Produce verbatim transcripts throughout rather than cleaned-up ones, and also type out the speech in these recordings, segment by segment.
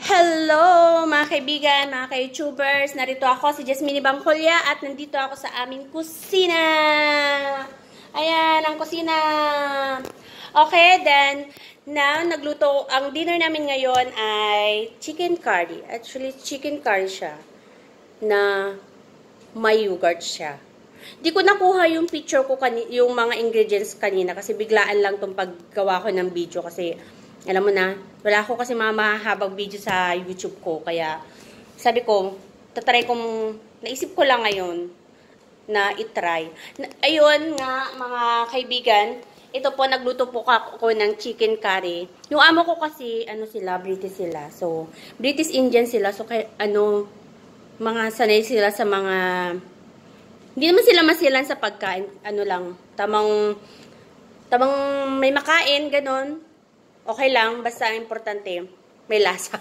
Hello mga kaibigan, mga ka-YouTubers. Narito ako si Jasmine Bangkolya at nandito ako sa aming kusina. Ayan, ang kusina. Okay, then now nagluto. Ang dinner namin ngayon ay chicken curry. Actually, chicken curry siya na may yogurt siya. Di ko nakuha yung picture ko, yung mga ingredients kanina kasi biglaan lang tong paggawa ko ng video kasi alam mo na, wala ako kasi mga mahahabang video sa YouTube ko. Kaya, sabi ko, tatry kong, naisip ko lang ngayon na itry. Ayun nga, mga kaibigan, ito po, nagluto po ako ng chicken curry. Yung amo ko kasi, ano sila, British sila. So, British Indian sila. So, kay, ano, mga sanay sila sa mga, hindi naman sila masilan sa pagkain. Ano lang, tamang, tamang may makain, ganon. Okay lang, basta importante, may lasa.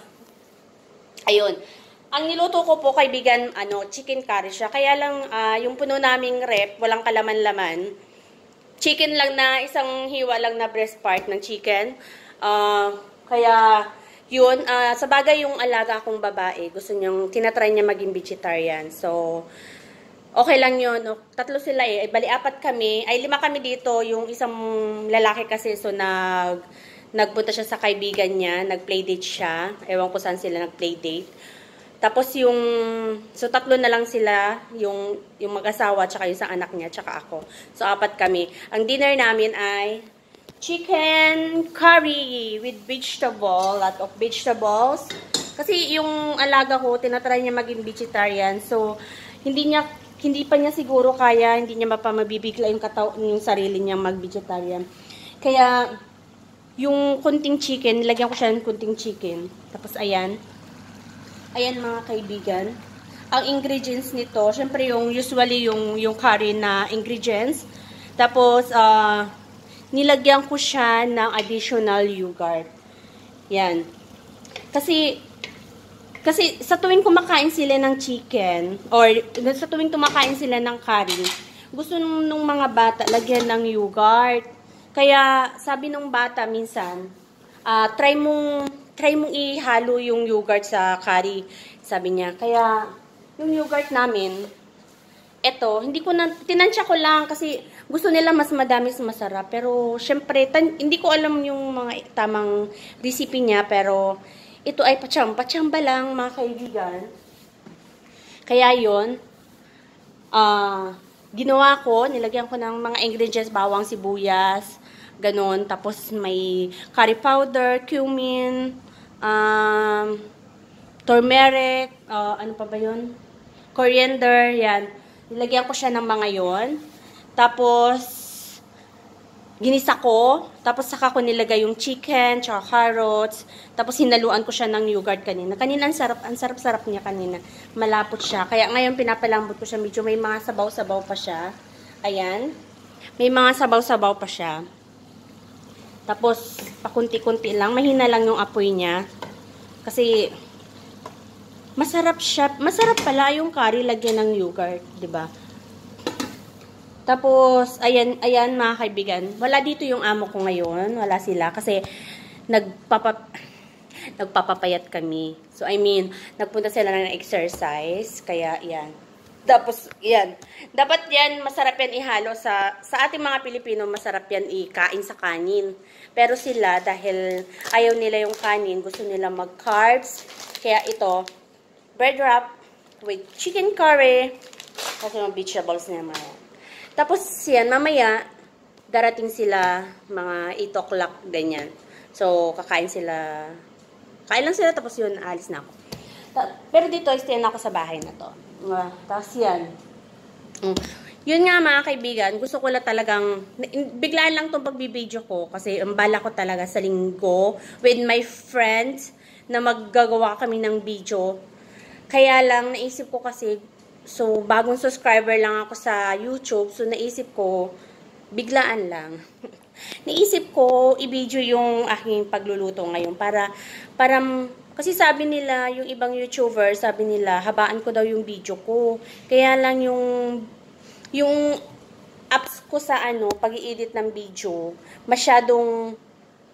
Ayun. Ang niluto ko po, kaibigan, ano, chicken curry siya. Kaya lang, uh, yung puno naming rep, walang kalaman-laman. Chicken lang na, isang hiwa lang na breast part ng chicken. Uh, kaya, yun, uh, sa bagay yung alaga kong babae, gusto niyang, tinatry niya maging vegetarian. So, okay lang yun. Tatlo sila eh. Bali, apat kami. Ay, lima kami dito. Yung isang lalaki kasi, so nag... Nagpunta siya sa kaibigan niya, nag-playdate siya. Ewan ko saan sila nag-playdate. Tapos yung, so tatlo na lang sila, yung, yung mag-asawa, tsaka yung isang anak niya, tsaka ako. So apat kami. Ang dinner namin ay chicken curry with vegetable, lot of vegetables. Kasi yung alaga ko, tinatry niya maging vegetarian. So, hindi niya, hindi pa niya siguro kaya, hindi niya mapamabibigla yung, kataw, yung sarili niya mag-vegetarian. Kaya, yung kunting chicken, nilagyan ko siya ng kunting chicken. Tapos, ayan. Ayan, mga kaibigan. Ang ingredients nito, syempre yung usually yung, yung curry na ingredients. Tapos, uh, nilagyan ko siya ng additional yogurt. Yan. Kasi, kasi sa tuwing kumakain sila ng chicken, or sa tuwing kumakain sila ng curry, gusto nung, nung mga bata, lagyan ng yogurt. Kaya, sabi nung bata minsan, uh, try mong, try mong ihalo yung yogurt sa curry, sabi niya. Kaya, yung yogurt namin, eto, hindi ko na, tinansya ko lang kasi gusto nila mas madami, mas masarap. Pero, syempre, tan, hindi ko alam yung mga tamang recipe niya, pero ito ay patsamba, patsamba lang, mga kaibigan. Kaya yon ah, uh, ginawa ko, nilagyan ko ng mga ingredients, bawang, sibuyas, ganon. Tapos may curry powder, cumin, um, turmeric, uh, ano pa ba yun? Coriander, yan. Nilagyan ko siya ng mga yon. Tapos, ginisa ko. Tapos, saka ko nilagay yung chicken, tsaka carrots. Tapos, hinaluan ko siya ng yogurt kanina. Kanina, ang sarap, ang sarap-sarap niya kanina. Malapot siya. Kaya, ngayon, pinapalambot ko siya. Medyo may mga sabaw-sabaw pa siya. Ayan. May mga sabaw-sabaw pa siya. Tapos, pakunti-kunti lang. Mahina lang yung apoy niya. Kasi, masarap siya. Masarap pala yung curry lagyan ng yogurt. Diba? Tapos, ayan, ayan mga kaibigan. Wala dito yung amo ko ngayon. Wala sila. Kasi, nagpapa, nagpapapayat kami. So, I mean, nagpunta sila ng exercise. Kaya, yan. Tapos, yan. Dapat yan, masarap yan ihalo sa, sa ating mga Pilipino, masarap yan ikain sa kanin. Pero sila, dahil ayaw nila yung kanin, gusto nila mag-carbs. Kaya ito, bread wrap with chicken curry. Kasi mga vegetables naman. Tapos, yan, mamaya, darating sila mga eight o'clock, ganyan. So, kakain sila. Kain lang sila, tapos yun, alis na ako. Pero dito, stay na ako sa bahay na to. Uh, tapos yan. Um, yun nga, mga kaibigan, gusto ko lang talagang, biglaan lang itong pagbibideo ko, kasi ang bala ko talaga sa linggo, with my friends, na maggagawa kami ng video. Kaya lang, naisip ko kasi, so, bagong subscriber lang ako sa YouTube. So, naisip ko, biglaan lang. Naisip ko, i-video yung aking pagluluto ngayon. Para, para, kasi sabi nila, yung ibang YouTuber, sabi nila, habaan ko daw yung video ko. Kaya lang yung, yung apps ko sa ano, pag-i-edit ng video, masyadong,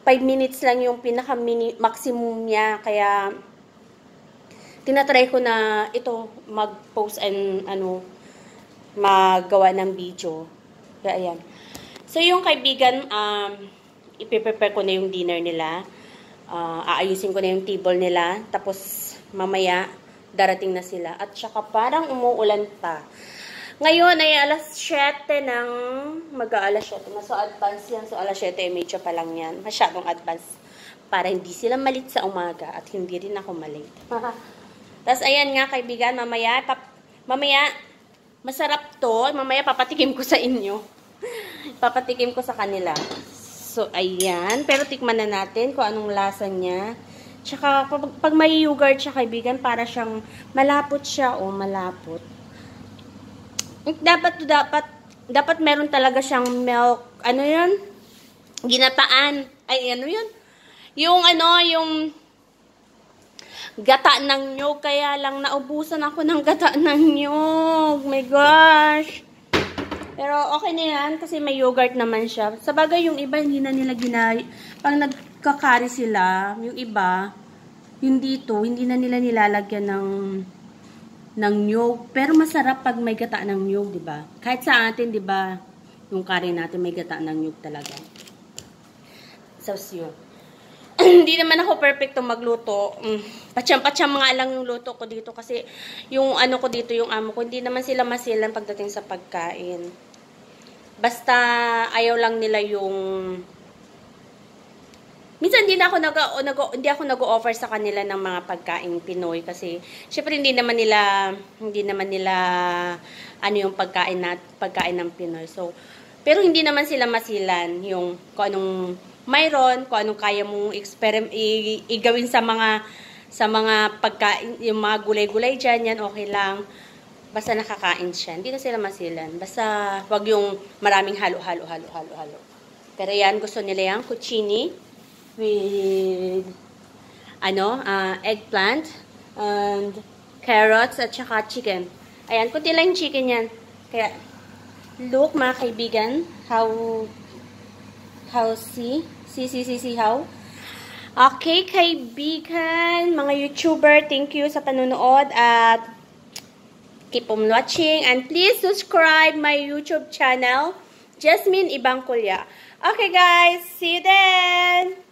five minutes lang yung pinaka-maximum niya. Kaya, tinatry ko na ito mag-post and ano, maggawa ng video. Kaya, ayan. So, yung kaibigan, um, ipiprepare ko na yung dinner nila. Uh, aayusin ko na yung table nila. Tapos, mamaya, darating na sila. At saka, parang umuulan pa. Ngayon ay alas siyete ng, mag-aalas siyete na. So, advance yan. So, alas siyete ay medyo pa lang yan. Masyadong advance. Para hindi sila malit sa umaga. At hindi rin ako malit. Tapos, ayan nga, kaibigan, mamaya, pap mamaya, masarap to. Mamaya, papatikim ko sa inyo. Papatikim ko sa kanila. So, ayan. Pero, tikman na natin kung anong lasa niya. Tsaka, pag, pag may yogurt siya, kaibigan, para siyang malapot siya. O, malapot. Dapat, dapat, dapat meron talaga siyang milk, ano yun? Ginataan. Ay, ano yun? Yung, ano, yung gata ng nyog. Kaya lang, naubusan ako ng gata ng nyog. My gosh. Pero, okay na yan, kasi may yogurt naman siya. Sa bagay, yung iba, hindi na nila ginay. Pag nagkakari sila, yung iba, yung dito, hindi na nila nilalagyan ng ng nyog. Pero masarap pag may gata ng nyog, di ba? Kahit sa atin, di ba, yung curry natin may gata ng nyog talaga. So, yun. Hindi naman ako perfecto magluto. Mm. Patsyam-patsyam nga lang yung luto ko dito kasi yung ano ko dito, yung amo ko, hindi naman sila masilan pagdating sa pagkain. Basta ayaw lang nila yung minsan hindi na ako nag, nag hindi ako nag-offer sa kanila ng mga pagkain Pinoy kasi syempre hindi naman nila hindi naman nila ano yung pagkain na pagkain ng Pinoy. So pero hindi naman sila masilan yung kung anong mayroon, kung anong kaya mong experiment igawin sa mga sa mga pagkain, yung mga gulay-gulay diyan, yan okay lang. Basta nakakain siya. Hindi na sila masilan. Basta wag yung maraming halo-halo halo-halo halo. Pero yan gusto nila yung cucini with ano, uh, eggplant and carrots at saka chicken. Ayan, kunti lang yung chicken yan. Kaya, look mga kaibigan, how how see? See, see, see, see how? Okay, kaibigan, mga YouTuber, thank you sa panonood at keep on watching and please subscribe my YouTube channel, Jasmine Ibangkulya. Okay guys, see you then!